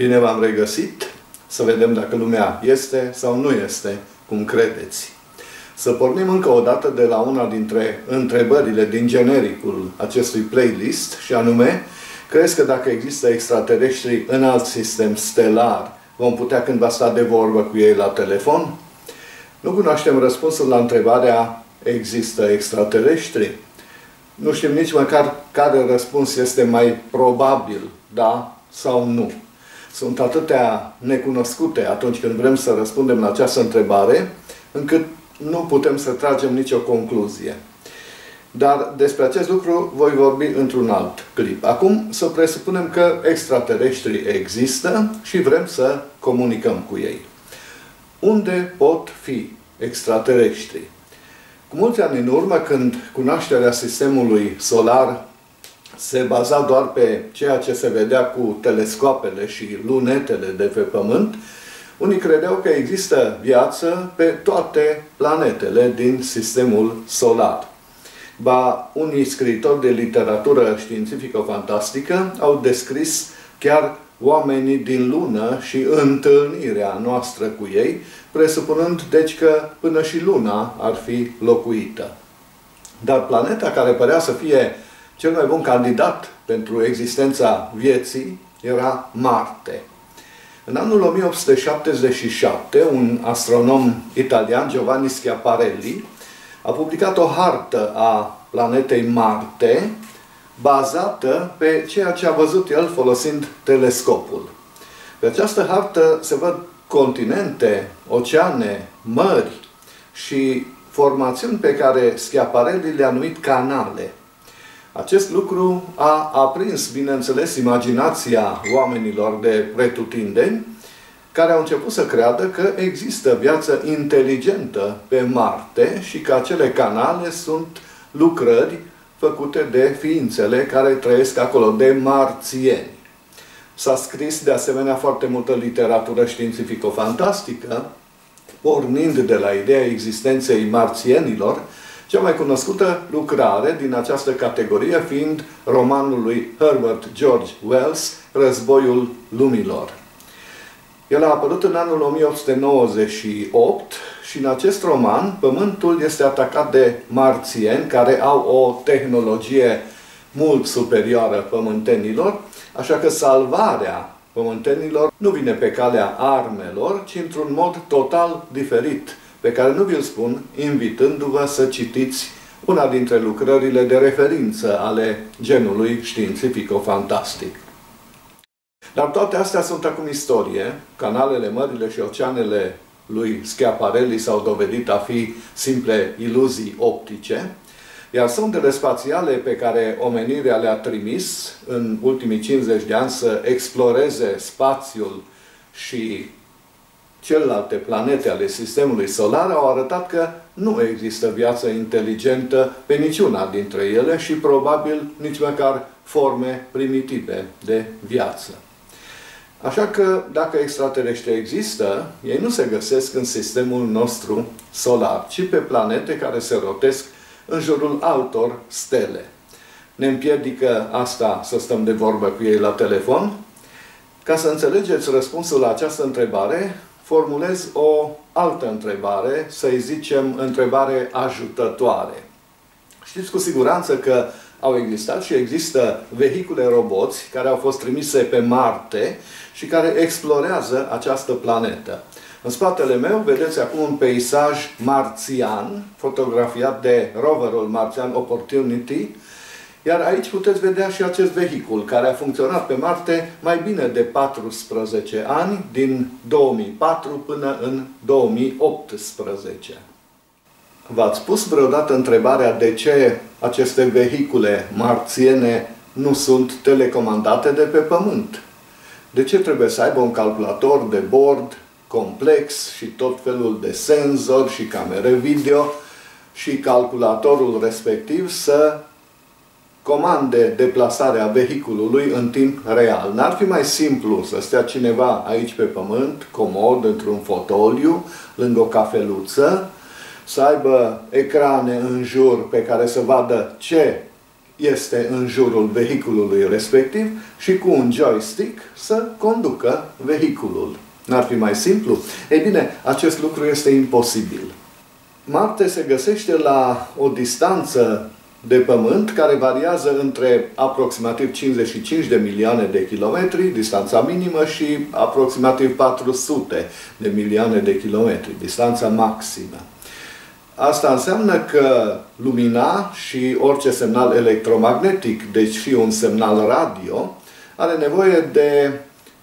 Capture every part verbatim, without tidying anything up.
Bine v-am regăsit, să vedem dacă lumea este sau nu este cum credeți. Să pornim încă o dată de la una dintre întrebările din genericul acestui playlist, și anume, crezi că dacă există extraterestri în alt sistem stelar, vom putea cândva sta de vorbă cu ei la telefon? Nu cunoaștem răspunsul la întrebarea, există extraterestri? Nu știm nici măcar care răspuns este mai probabil, da sau nu. Sunt atâtea necunoscute atunci când vrem să răspundem la această întrebare, încât nu putem să tragem nicio concluzie. Dar despre acest lucru voi vorbi într-un alt clip. Acum să presupunem că extraterestrii există și vrem să comunicăm cu ei. Unde pot fi extraterestrii? Cu mulți ani în urmă, când cunoașterea sistemului solar se baza doar pe ceea ce se vedea cu telescoapele și lunetele de pe Pământ, unii credeau că există viață pe toate planetele din sistemul solar. Ba, unii scriitori de literatură științifică-fantastică au descris chiar oamenii din lună și întâlnirea noastră cu ei, presupunând deci că până și luna ar fi locuită. Dar planeta care părea să fie cel mai bun candidat pentru existența vieții era Marte. În anul o mie opt sute șaptezeci și șapte, un astronom italian, Giovanni Schiaparelli, a publicat o hartă a planetei Marte, bazată pe ceea ce a văzut el folosind telescopul. Pe această hartă se văd continente, oceane, mări și formațiuni pe care Schiaparelli le-a numit canale. Acest lucru a aprins, bineînțeles, imaginația oamenilor de pretutindeni, care au început să creadă că există viață inteligentă pe Marte și că acele canale sunt lucrări făcute de ființele care trăiesc acolo, de marțieni. S-a scris de asemenea foarte multă literatură științifico-fantastică, pornind de la ideea existenței marțienilor, cea mai cunoscută lucrare din această categorie fiind romanul lui Herbert George Wells, Războiul lumilor. El a apărut în anul o mie opt sute nouăzeci și opt și în acest roman Pământul este atacat de marțieni care au o tehnologie mult superioară pământenilor, așa că salvarea pământenilor nu vine pe calea armelor, ci într-un mod total diferit, pe care nu vi-l spun invitându-vă să citiți una dintre lucrările de referință ale genului științifico-fantastic. Dar toate astea sunt acum istorie. Canalele, mările și oceanele lui Schiaparelli s-au dovedit a fi simple iluzii optice, iar sondele spațiale pe care omenirea le-a trimis în ultimii cincizeci de ani să exploreze spațiul și celelalte planete ale sistemului solar au arătat că nu există viață inteligentă pe niciuna dintre ele și probabil nici măcar forme primitive de viață. Așa că, dacă extraterestri există, ei nu se găsesc în sistemul nostru solar, ci pe planete care se rotesc în jurul altor stele. Ne împiedică asta să stăm de vorbă cu ei la telefon? Ca să înțelegeți răspunsul la această întrebare, formulez o altă întrebare, să-i zicem întrebare ajutătoare. Știți cu siguranță că au existat și există vehicule roboți care au fost trimise pe Marte și care explorează această planetă. În spatele meu vedeți acum un peisaj marțian, fotografiat de roverul marțian Opportunity, iar aici puteți vedea și acest vehicul care a funcționat pe Marte mai bine de paisprezece ani, din două mii patru până în două mii optsprezece. V-ați pus vreodată întrebarea de ce aceste vehicule marțiene nu sunt telecomandate de pe Pământ? De ce trebuie să aibă un calculator de bord complex și tot felul de senzori și camere video și calculatorul respectiv să comande deplasarea vehiculului în timp real? N-ar fi mai simplu să stea cineva aici pe Pământ, comod, într-un fotoliu, lângă o cafeluță, să aibă ecrane în jur pe care să vadă ce este în jurul vehiculului respectiv și cu un joystick să conducă vehiculul. N-ar fi mai simplu? Ei bine, acest lucru este imposibil. Marte se găsește la o distanță de Pământ care variază între aproximativ cincizeci și cinci de milioane de kilometri, distanța minimă, și aproximativ patru sute de milioane de kilometri, distanța maximă. Asta înseamnă că lumina și orice semnal electromagnetic, deci și un semnal radio, are nevoie de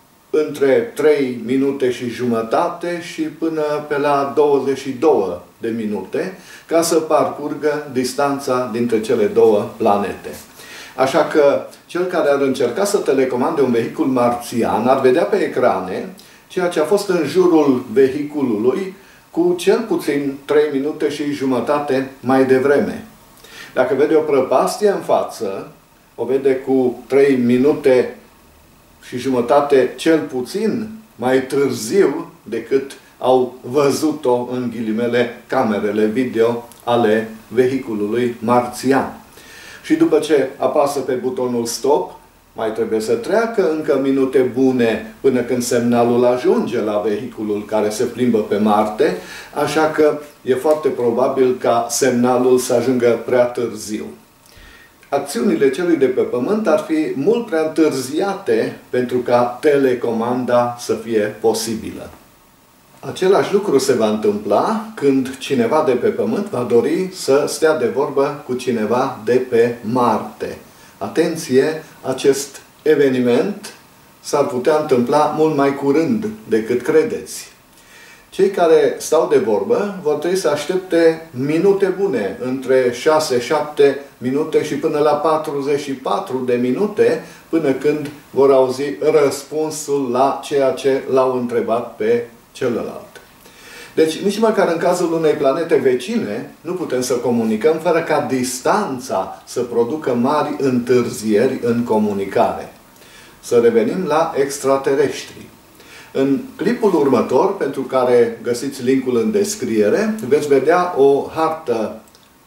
între trei minute și jumătate și până pe la douăzeci și două de minute ca să parcurgă distanța dintre cele două planete. Așa că cel care ar încerca să telecomande un vehicul marțian ar vedea pe ecrane ceea ce a fost în jurul vehiculului cu cel puțin trei minute și jumătate mai devreme. Dacă vede o prăpastie în față, o vede cu trei minute și jumătate cel puțin mai târziu decât au văzut-o, în ghilimele, camerele video ale vehiculului marțian. Și după ce apasă pe butonul stop, mai trebuie să treacă încă minute bune până când semnalul ajunge la vehiculul care se plimbă pe Marte, așa că e foarte probabil ca semnalul să ajungă prea târziu. Acțiunile celui de pe Pământ ar fi mult prea întârziate pentru ca telecomanda să fie posibilă. Același lucru se va întâmpla când cineva de pe Pământ va dori să stea de vorbă cu cineva de pe Marte. Atenție, acest eveniment s-ar putea întâmpla mult mai curând decât credeți. Cei care stau de vorbă vor trebui să aștepte minute bune, între șase șapte minute și până la patruzeci și patru de minute, până când vor auzi răspunsul la ceea ce l-au întrebat pe celălalt. Deci, nici măcar în cazul unei planete vecine, nu putem să comunicăm fără ca distanța să producă mari întârzieri în comunicare. Să revenim la extraterestri. În clipul următor, pentru care găsiți linkul în descriere, veți vedea o hartă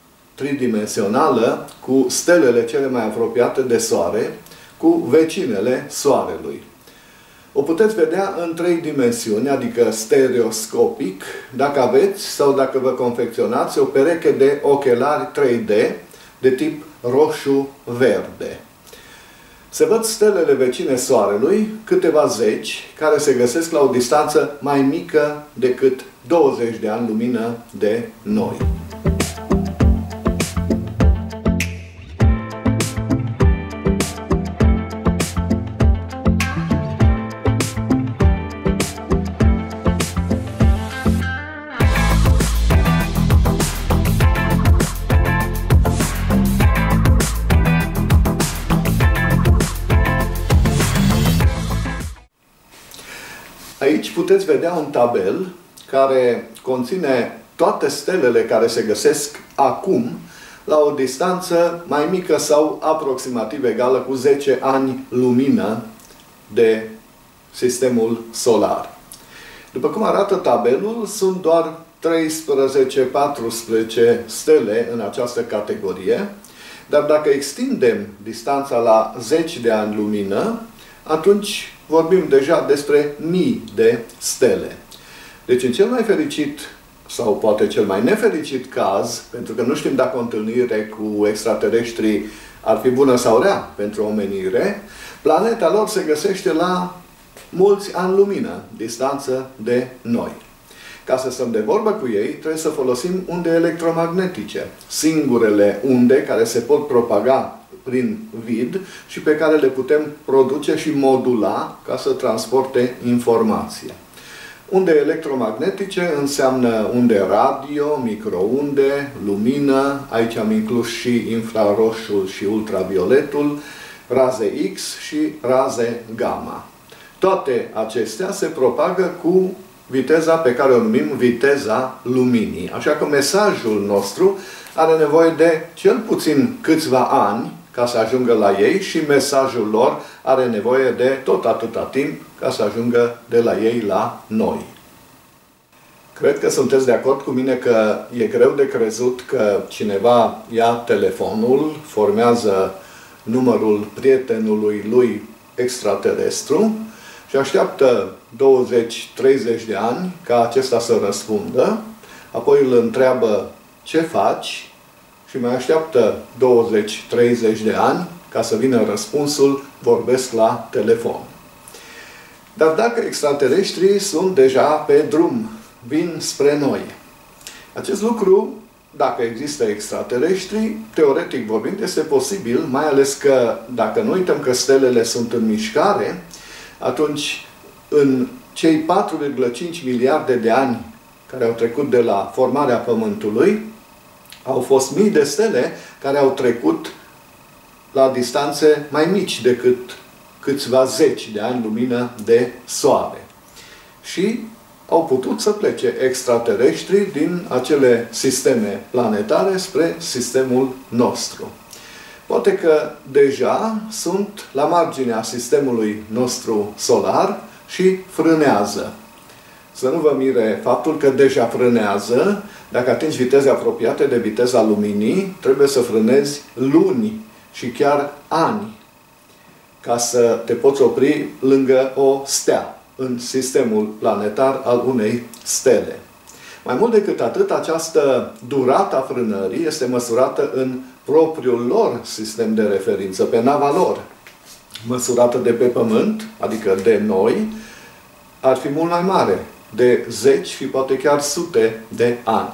tridimensională cu stelele cele mai apropiate de Soare, cu vecinele Soarelui. O puteți vedea în trei dimensiuni, adică stereoscopic, dacă aveți sau dacă vă confecționați o pereche de ochelari trei D de tip roșu-verde. Se văd stelele vecine Soarelui, câteva zeci, care se găsesc la o distanță mai mică decât douăzeci de ani lumină de noi. Aici puteți vedea un tabel care conține toate stelele care se găsesc acum la o distanță mai mică sau aproximativ egală cu zece ani lumină de sistemul solar. După cum arată tabelul, sunt doar treisprezece paisprezece stele în această categorie, dar dacă extindem distanța la zeci de ani lumină, atunci vorbim deja despre mii de stele. Deci, în cel mai fericit, sau poate cel mai nefericit caz, pentru că nu știm dacă o întâlnire cu extraterestrii ar fi bună sau rea pentru omenire, planeta lor se găsește la mulți ani lumină, distanță de noi. Ca să stăm de vorbă cu ei, trebuie să folosim unde electromagnetice, singurele unde care se pot propaga prin vid și pe care le putem produce și modula ca să transporte informația. Unde electromagnetice înseamnă unde radio, microunde, lumină, aici am inclus și infraroșul și ultravioletul, raze X și raze gamma. Toate acestea se propagă cu viteza pe care o numim viteza luminii. Așa că mesajul nostru are nevoie de cel puțin câțiva ani ca să ajungă la ei și mesajul lor are nevoie de tot atâta timp ca să ajungă de la ei la noi. Cred că sunteți de acord cu mine că e greu de crezut că cineva ia telefonul, formează numărul prietenului lui extraterestru și așteaptă douăzeci treizeci de ani ca acesta să răspundă, apoi îl întreabă ce faci și mai așteaptă douăzeci treizeci de ani ca să vină răspunsul, vorbesc la telefon. Dar dacă extraterestrii sunt deja pe drum, vin spre noi. Acest lucru, dacă există extraterestri, teoretic vorbind, este posibil, mai ales că dacă nu uităm că stelele sunt în mișcare, atunci în cei patru virgulă cinci miliarde de ani care au trecut de la formarea Pământului, au fost mii de stele care au trecut la distanțe mai mici decât câțiva zeci de ani lumină de soare. Și au putut să plece extraterestri din acele sisteme planetare spre sistemul nostru. Poate că deja sunt la marginea sistemului nostru solar și frânează. Să nu vă mire faptul că deja frânează. Dacă atingi viteze apropiate de viteza luminii, trebuie să frânezi luni și chiar ani ca să te poți opri lângă o stea în sistemul planetar al unei stele. Mai mult decât atât, această durată a frânării este măsurată în propriul lor sistem de referință, pe nava lor. Măsurată de pe Pământ, adică de noi, ar fi mult mai mare, de zeci și poate chiar sute de ani.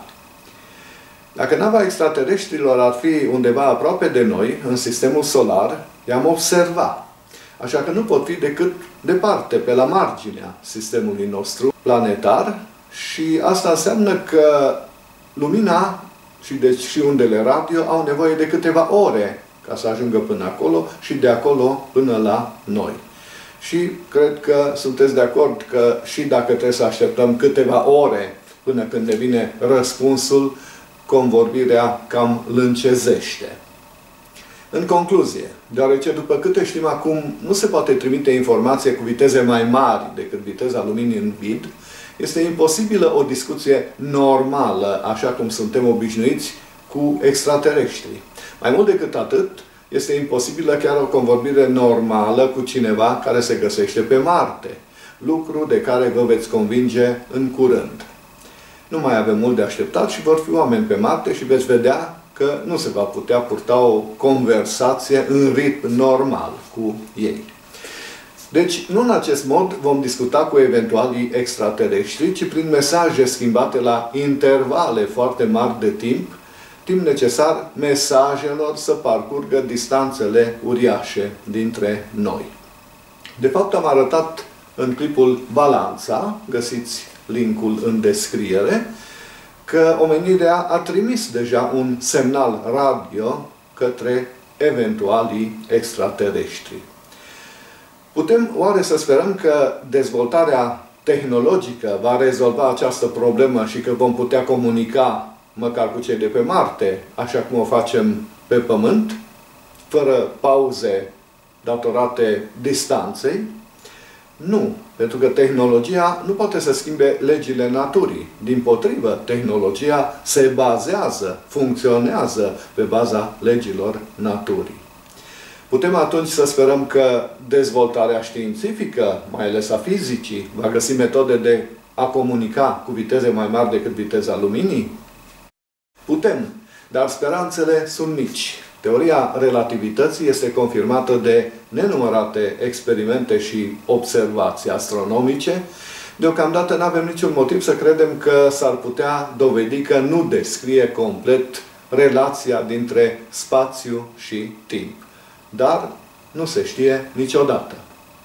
Dacă nava extraterestrilor ar fi undeva aproape de noi, în sistemul solar, i-am observat. Așa că nu pot fi decât departe, pe la marginea sistemului nostru planetar, și asta înseamnă că lumina și deci și undele radio au nevoie de câteva ore ca să ajungă până acolo și de acolo până la noi. Și cred că sunteți de acord că și dacă trebuie să așteptăm câteva ore până când ne vine răspunsul, convorbirea cam lâncezește. În concluzie, deoarece după câte știm acum nu se poate trimite informație cu viteze mai mari decât viteza luminii în vid, este imposibilă o discuție normală, așa cum suntem obișnuiți cu extraterestrii. Mai mult decât atât, este imposibilă chiar o convorbire normală cu cineva care se găsește pe Marte, lucru de care vă veți convinge în curând. Nu mai avem mult de așteptat și vor fi oameni pe Marte și veți vedea că nu se va putea purta o conversație în ritm normal cu ei. Deci, nu în acest mod vom discuta cu eventualii extraterestri, ci prin mesaje schimbate la intervale foarte mari de timp, timp necesar mesajelor să parcurgă distanțele uriașe dintre noi. De fapt, am arătat în clipul Balanța, găsiți linkul în descriere, că omenirea a trimis deja un semnal radio către eventualii extraterestri. Putem oare să sperăm că dezvoltarea tehnologică va rezolva această problemă și că vom putea comunica măcar cu cei de pe Marte, așa cum o facem pe Pământ, fără pauze datorate distanței? Nu, pentru că tehnologia nu poate să schimbe legile naturii. Dimpotrivă, tehnologia se bazează, funcționează pe baza legilor naturii. Putem atunci să sperăm că dezvoltarea științifică, mai ales a fizicii, va găsi metode de a comunica cu viteze mai mari decât viteza luminii? Putem, dar speranțele sunt mici. Teoria relativității este confirmată de nenumărate experimente și observații astronomice. Deocamdată nu avem niciun motiv să credem că s-ar putea dovedi că nu descrie complet relația dintre spațiu și timp. Dar nu se știe niciodată.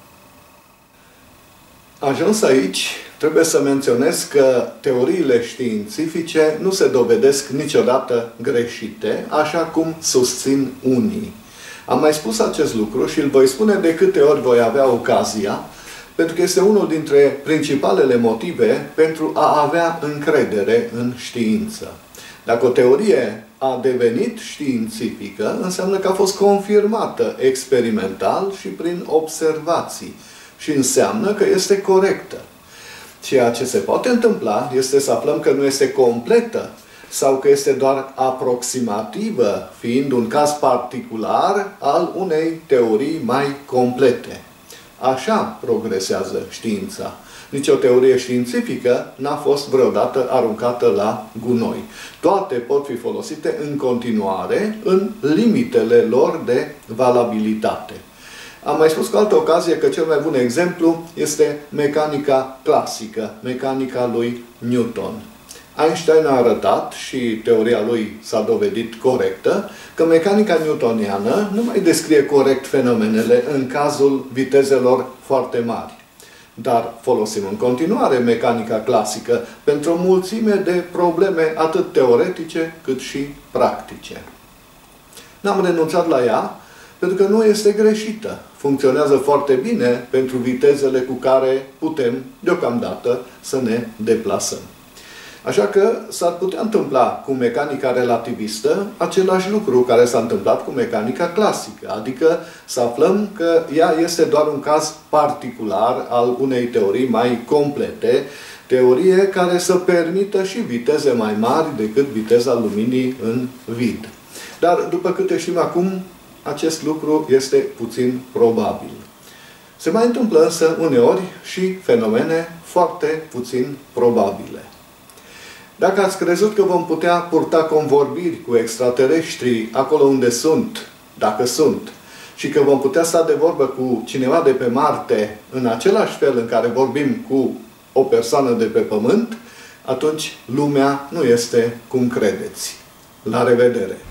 Ajuns aici, trebuie să menționez că teoriile științifice nu se dovedesc niciodată greșite, așa cum susțin unii. Am mai spus acest lucru și îl voi spune de câte ori voi avea ocazia, pentru că este unul dintre principalele motive pentru a avea încredere în știință. Dacă o teorie a devenit științifică, înseamnă că a fost confirmată experimental și prin observații și înseamnă că este corectă. Ceea ce se poate întâmpla este să aflăm că nu este completă sau că este doar aproximativă, fiind un caz particular al unei teorii mai complete. Așa progresează știința. Nici o teorie științifică n-a fost vreodată aruncată la gunoi. Toate pot fi folosite în continuare în limitele lor de valabilitate. Am mai spus cu altă ocazie că cel mai bun exemplu este mecanica clasică, mecanica lui Newton. Einstein a arătat, și teoria lui s-a dovedit corectă, că mecanica newtoniană nu mai descrie corect fenomenele în cazul vitezelor foarte mari. Dar folosim în continuare mecanica clasică pentru o mulțime de probleme atât teoretice cât și practice. N-am renunțat la ea pentru că nu este greșită. Funcționează foarte bine pentru vitezele cu care putem, deocamdată, să ne deplasăm. Așa că s-ar putea întâmpla cu mecanica relativistă același lucru care s-a întâmplat cu mecanica clasică, adică să aflăm că ea este doar un caz particular al unei teorii mai complete, teorie care să permită și viteze mai mari decât viteza luminii în vid. Dar, după câte știm acum, acest lucru este puțin probabil. Se mai întâmplă însă uneori și fenomene foarte puțin probabile. Dacă ați crezut că vom putea purta convorbiri cu extraterestrii acolo unde sunt, dacă sunt, și că vom putea sta de vorbă cu cineva de pe Marte în același fel în care vorbim cu o persoană de pe Pământ, atunci lumea nu este cum credeți. La revedere!